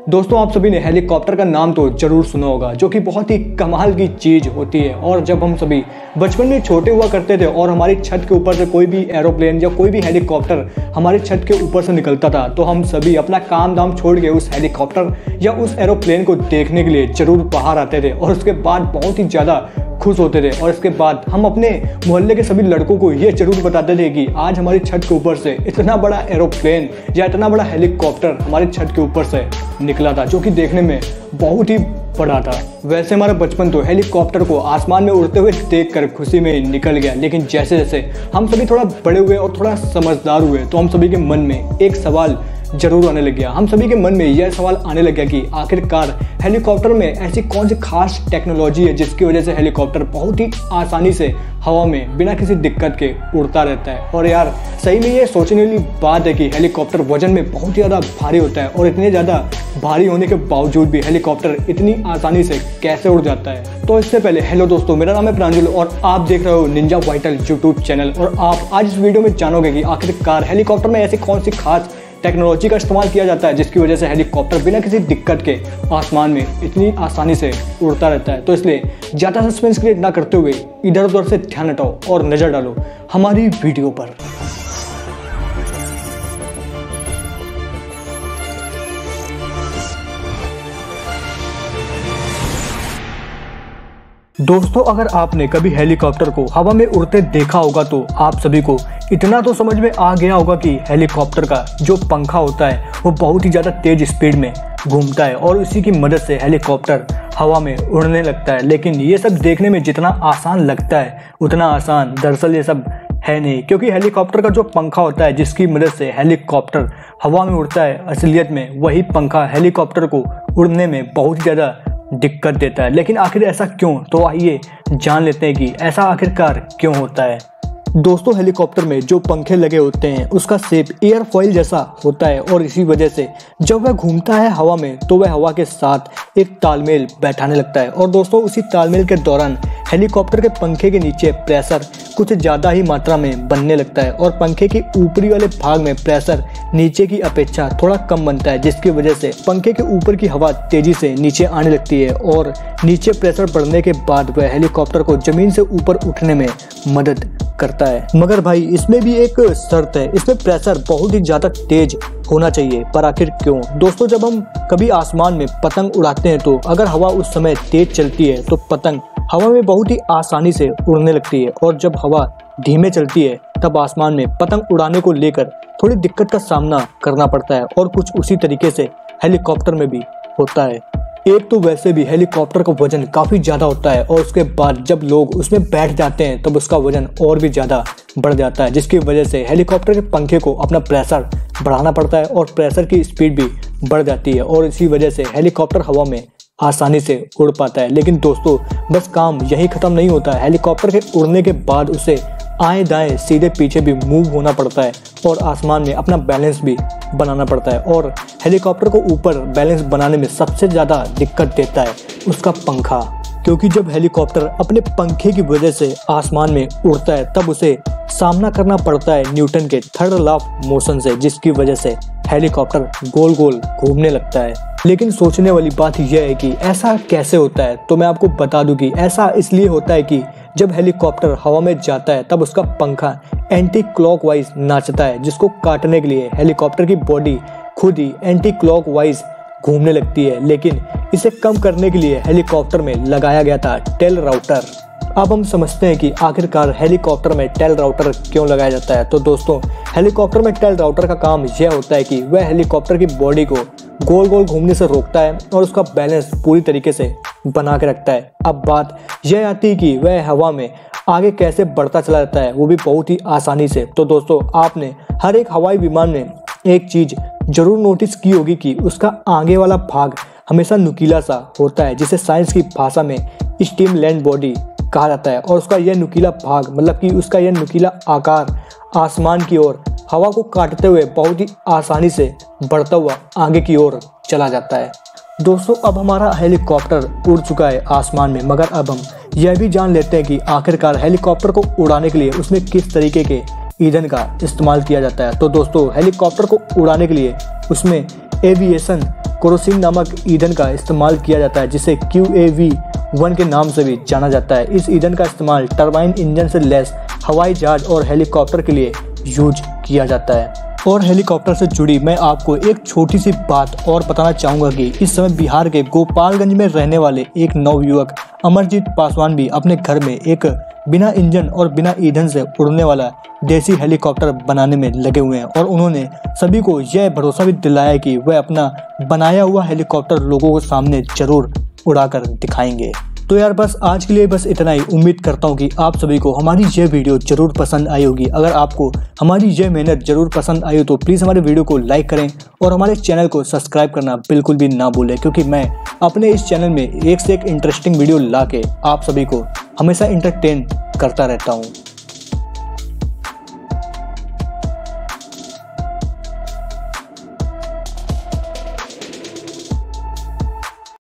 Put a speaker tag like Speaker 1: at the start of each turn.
Speaker 1: दोस्तों आप सभी ने हेलीकॉप्टर का नाम तो जरूर सुना होगा, जो कि बहुत ही कमाल की चीज़ होती है। और जब हम सभी बचपन में छोटे हुआ करते थे और हमारी छत के ऊपर से कोई भी एरोप्लेन या कोई भी हेलीकॉप्टर हमारी छत के ऊपर से निकलता था, तो हम सभी अपना काम धाम छोड़ के उस हेलीकॉप्टर या उस एरोप्लेन को देखने के लिए जरूर बाहर आते थे और उसके बाद बहुत ही ज़्यादा खुश होते थे। और इसके बाद हम अपने मोहल्ले के सभी लड़कों को ये जरूर बताते थे कि आज हमारी छत के ऊपर से इतना बड़ा एरोप्लेन या इतना बड़ा हेलीकॉप्टर हमारी छत के ऊपर से निकला था, जो कि देखने में बहुत ही बड़ा था। वैसे हमारा बचपन तो हेलीकॉप्टर को आसमान में उड़ते हुए देखकर खुशी में निकल गया, लेकिन जैसे जैसे हम सभी थोड़ा बड़े हुए और थोड़ा समझदार हुए तो हम सभी के मन में एक सवाल जरूर आने लग गया। हम सभी के मन में यह सवाल आने लग गया कि आखिरकार हेलीकॉप्टर में ऐसी कौन सी खास टेक्नोलॉजी है जिसकी वजह से हेलीकॉप्टर बहुत ही आसानी से हवा में बिना किसी दिक्कत के उड़ता रहता है। और यार सही में ये सोचने वाली बात है कि हेलीकॉप्टर वजन में बहुत ही ज़्यादा भारी होता है और इतने ज़्यादा भारी होने के बावजूद भी हेलीकॉप्टर इतनी आसानी से कैसे उड़ जाता है। तो इससे पहले हेलो दोस्तों, मेरा नाम है प्रांजल और आप देख रहे हो निंजा वाइटल यूट्यूब चैनल। और आप आज इस वीडियो में जानोगे कि आखिरकार हेलीकॉप्टर में ऐसी कौन सी खास टेक्नोलॉजी का इस्तेमाल किया जाता है जिसकी वजह से हेलीकॉप्टर बिना किसी दिक्कत के आसमान में इतनी आसानी से उड़ता रहता है। तो इसलिए ज़्यादा सस्पेंस क्रिएट ना करते हुए इधर उधर से ध्यान हटाओ और नज़र डालो हमारी वीडियो पर। दोस्तों अगर आपने कभी हेलीकॉप्टर को हवा में उड़ते देखा होगा तो आप सभी को इतना तो समझ में आ गया होगा कि हेलीकॉप्टर का जो पंखा होता है वो बहुत ही ज़्यादा तेज स्पीड में घूमता है और उसी की मदद से हेलीकॉप्टर हवा में उड़ने लगता है। लेकिन ये सब देखने में जितना आसान लगता है उतना आसान दरअसल ये सब है नहीं, क्योंकि हेलीकॉप्टर का जो पंखा होता है जिसकी मदद से हेलीकॉप्टर हवा में उड़ता है, असलियत में वही पंखा हेलीकॉप्टर को उड़ने में बहुत ही ज़्यादा दिक्कत देता है। लेकिन आखिर ऐसा क्यों, तो आइए जान लेते हैं कि ऐसा आखिरकार क्यों होता है। दोस्तों हेलीकॉप्टर में जो पंखे लगे होते हैं उसका शेप एयरफॉइल जैसा होता है और इसी वजह से जब वह घूमता है हवा में तो वह हवा के साथ एक तालमेल बैठाने लगता है। और दोस्तों उसी तालमेल के दौरान हेलीकॉप्टर के पंखे के नीचे प्रेशर कुछ ज़्यादा ही मात्रा में बनने लगता है और पंखे के ऊपरी वाले भाग में प्रेशर नीचे की अपेक्षा थोड़ा कम बनता है, जिसकी वजह से पंखे के ऊपर की हवा तेजी से नीचे आने लगती है और नीचे प्रेशर बढ़ने के बाद वह हेलीकॉप्टर को जमीन से ऊपर उठने में मदद करता है। मगर भाई इसमें भी एक शर्त है, इसमें प्रेशर बहुत ही ज़्यादा तेज होना चाहिए। पर आखिर क्यों? दोस्तों जब हम कभी आसमान में पतंग उड़ाते हैं तो अगर हवा उस समय तेज चलती है तो पतंग हवा में बहुत ही आसानी से उड़ने लगती है, और जब हवा धीमे चलती है तब आसमान में पतंग उड़ाने को लेकर थोड़ी दिक्कत का सामना करना पड़ता है। और कुछ उसी तरीके से हेलीकॉप्टर में भी होता है। एक तो वैसे भी हेलीकॉप्टर का वजन काफ़ी ज़्यादा होता है और उसके बाद जब लोग उसमें बैठ जाते हैं तब उसका वजन और भी ज़्यादा बढ़ जाता है, जिसकी वजह से हेलीकॉप्टर के पंखे को अपना प्रेशर बढ़ाना पड़ता है और प्रेशर की स्पीड भी बढ़ जाती है और इसी वजह से हेलीकॉप्टर हवा में आसानी से उड़ पाता है। लेकिन दोस्तों बस काम यही ख़त्म नहीं होता है, हेलीकॉप्टर के उड़ने के बाद उसे आए दाएं सीधे पीछे भी मूव होना पड़ता है और आसमान में अपना बैलेंस भी बनाना पड़ता है। और हेलीकॉप्टर को ऊपर बैलेंस बनाने में सबसे ज़्यादा दिक्कत देता है उसका पंखा, क्योंकि जब हेलीकॉप्टर अपने पंखे की वजह से आसमान में उड़ता है तब उसे सामना करना पड़ता है न्यूटन के थर्ड लॉ ऑफ मोशन से, जिसकी वजह से हेलीकॉप्टर गोल गोल घूमने लगता है। लेकिन सोचने वाली बात यह है कि ऐसा कैसे होता है, तो मैं आपको बता दूं कि ऐसा इसलिए होता है कि जब हेलीकॉप्टर हवा में जाता है तब उसका पंखा एंटी क्लॉकवाइज नाचता है, जिसको काटने के लिए हेलीकॉप्टर की बॉडी खुद ही एंटी क्लॉकवाइज घूमने लगती है। लेकिन इसे कम करने के लिए हेलीकॉप्टर में लगाया गया था टेल राउटर। अब हम समझते हैं कि आखिरकार हेलीकॉप्टर में टेल राउटर क्यों लगाया जाता है। तो दोस्तों हेलीकॉप्टर में टेल राउटर का काम यह होता है कि वह हेलीकॉप्टर की बॉडी को गोल गोल घूमने से रोकता है और उसका बैलेंस पूरी तरीके से बना के रखता है। अब बात यह आती है कि वह हवा में आगे कैसे बढ़ता चला जाता है, वो भी बहुत ही आसानी से। तो दोस्तों आपने हर एक हवाई विमान में एक चीज़ जरूर नोटिस की होगी कि उसका आगे वाला भाग हमेशा नुकीला सा होता है, जिसे साइंस की भाषा में स्टीम लैंड बॉडी कहा जाता है। और उसका यह नुकीला भाग मतलब कि उसका यह नुकीला आकार आसमान की ओर हवा को काटते हुए बहुत ही आसानी से बढ़ता हुआ आगे की ओर चला जाता है। दोस्तों अब हमारा हेलीकॉप्टर उड़ चुका है आसमान में, मगर अब हम यह भी जान लेते हैं कि आखिरकार हेलीकॉप्टर को उड़ाने के लिए उसमें किस तरीके के ईंधन का इस्तेमाल किया जाता है। तो दोस्तों हेलीकॉप्टर को उड़ाने के लिए उसमें एविएशन केरोसिन नामक ईंधन का इस्तेमाल किया जाता है, जिसे QAV1 के नाम से भी जाना जाता है। इस ईंधन का इस्तेमाल टरबाइन इंजन से लैस हवाई जहाज और हेलीकॉप्टर के लिए यूज किया जाता है। और हेलीकॉप्टर से जुड़ी मैं आपको एक छोटी सी बात और बताना चाहूँगा कि इस समय बिहार के गोपालगंज में रहने वाले एक नवयुवक अमरजीत पासवान भी अपने घर में एक बिना इंजन और बिना ईंधन से उड़ने वाला देसी हेलीकॉप्टर बनाने में लगे हुए हैं। और उन्होंने सभी को यह भरोसा भी दिलाया कि वह अपना बनाया हुआ हेलीकॉप्टर लोगों के सामने जरूर उड़ाकर दिखाएंगे। तो यार बस आज के लिए बस इतना ही। उम्मीद करता हूँ कि आप सभी को हमारी ये वीडियो जरूर पसंद आई होगी। अगर आपको हमारी ये मेहनत जरूर पसंद आई हो तो प्लीज़ हमारे वीडियो को लाइक करें और हमारे चैनल को सब्सक्राइब करना बिल्कुल भी ना भूलें, क्योंकि मैं अपने इस चैनल में एक से एक इंटरेस्टिंग वीडियो ला के आप सभी को हमेशा इंटरटेन करता रहता हूँ।